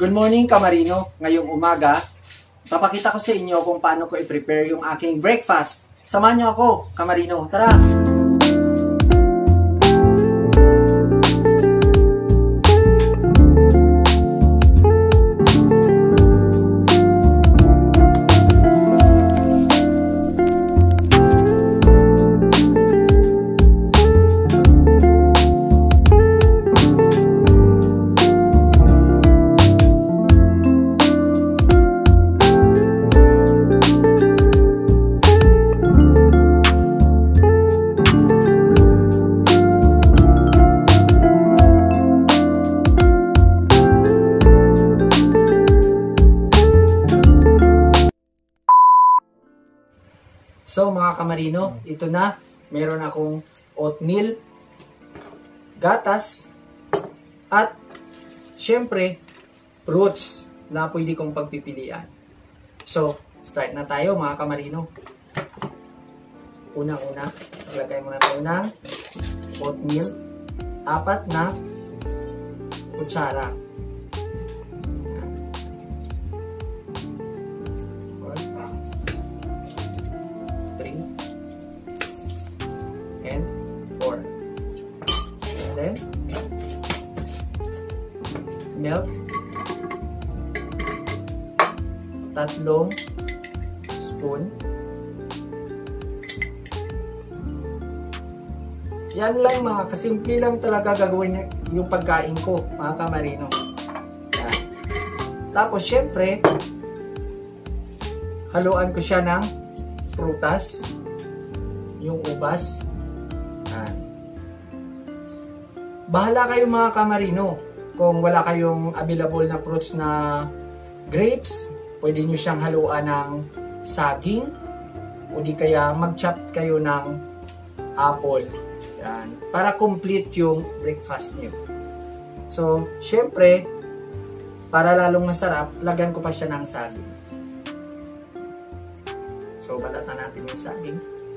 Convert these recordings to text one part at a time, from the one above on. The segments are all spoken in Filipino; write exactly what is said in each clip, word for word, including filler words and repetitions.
Good morning, Kamarino. Ngayong umaga, papakita ko sa inyo kung paano ko i-prepare yung aking breakfast. Samahan niyo ako, Kamarino. Tara! So mga Kamarino, ito na. Meron akong oatmeal, gatas, at syempre, fruits na pwede kong pagpipilian. So, start na tayo mga Kamarino. Una-una, maglagay muna tayo ng oatmeal. Apat na kutsara. And four. And then milk, tatlong spoon. Yan lang mga kasimple lang talaga gagawin yung pagkain ko mga Kamarino. Yan. Tapos syempre haluan ko siya ng prutas, yung ubas. Yan. Bahala kayo mga Kamarino. Kung wala kayong available na fruits na grapes, pwede nyo siyang haluan ng saging o di kaya mag-chop kayo ng apple. Yan. Para complete yung breakfast nyo. So, syempre, para lalong masarap, lagyan ko pa siya ng saging. So, balatan natin yung saging.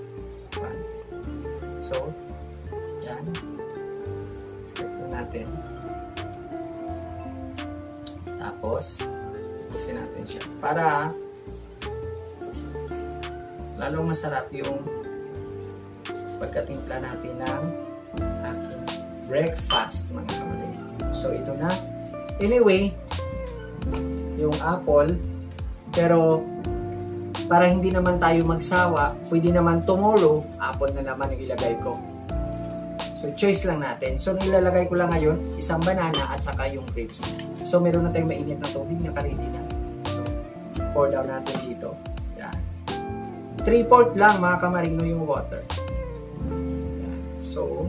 So, yan. Ito natin. Tapos, ubusin natin siya. Para lalong masarap yung pagkatimpla natin ng aking breakfast, mga Kamarino. So, ito na. Anyway, yung apple, pero para hindi naman tayo magsawa, pwede naman tomorrow, apple na naman yung ilagay ko. So, choice lang natin. So, ilalagay ko lang ngayon, isang banana at saka yung grapes. So, meron na tayong mainit na tubig, naka-ready na. So, pour down natin dito. Yan. three fourths lang, mga Kamarino, yung water. Yan. So,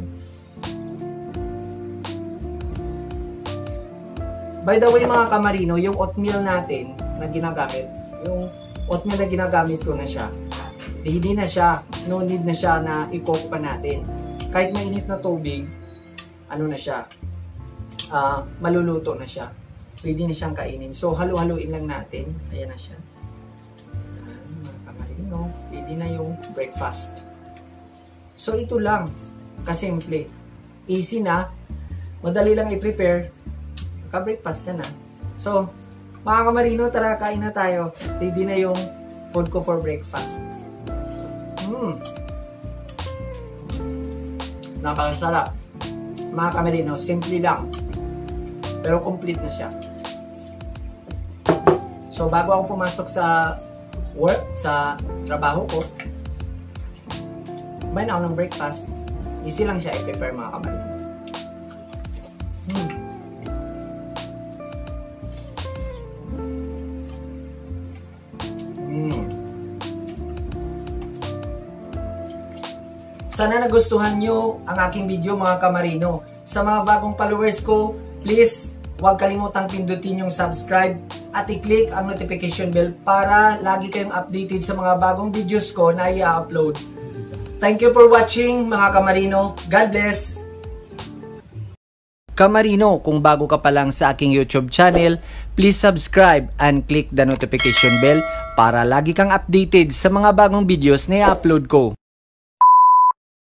by the way, mga Kamarino, yung oatmeal natin na ginagamit, yung oatmeal na ginagamit ko na siya. Ready na siya. No need na siya na i-cook pa natin. Kahit mainit na tubig, ano na siya, uh, maluluto na siya. Ready na siyang kainin. So, halu-haluin lang natin. Ayan na siya. Ayan, mga Kamarino. Ready na yung breakfast. So, ito lang. Kasimple. Easy na. Madali lang i-prepare. Ka-breakfast ka na. So, mga Kamarino, tara, kain na tayo. Ready na yung food ko for breakfast. Mmm. Napakasarap. Mga Kamarino, simple lang. Pero complete na siya. So, bago ako pumasok sa work, sa trabaho ko, kumain ako ng breakfast. Easy lang siya i-prepare, mga Kamarino. Hmm. Sana nagustuhan nyo ang aking video, mga Kamarino. Sa mga bagong followers ko, please huwag kalimutang pindutin yung subscribe at i-click ang notification bell para lagi kayong updated sa mga bagong videos ko na i-upload. Thank you for watching, mga Kamarino. God bless! Kamarino, kung bago ka pa lang sa aking YouTube channel, please subscribe and click the notification bell para lagi kang updated sa mga bagong videos na i-upload ko.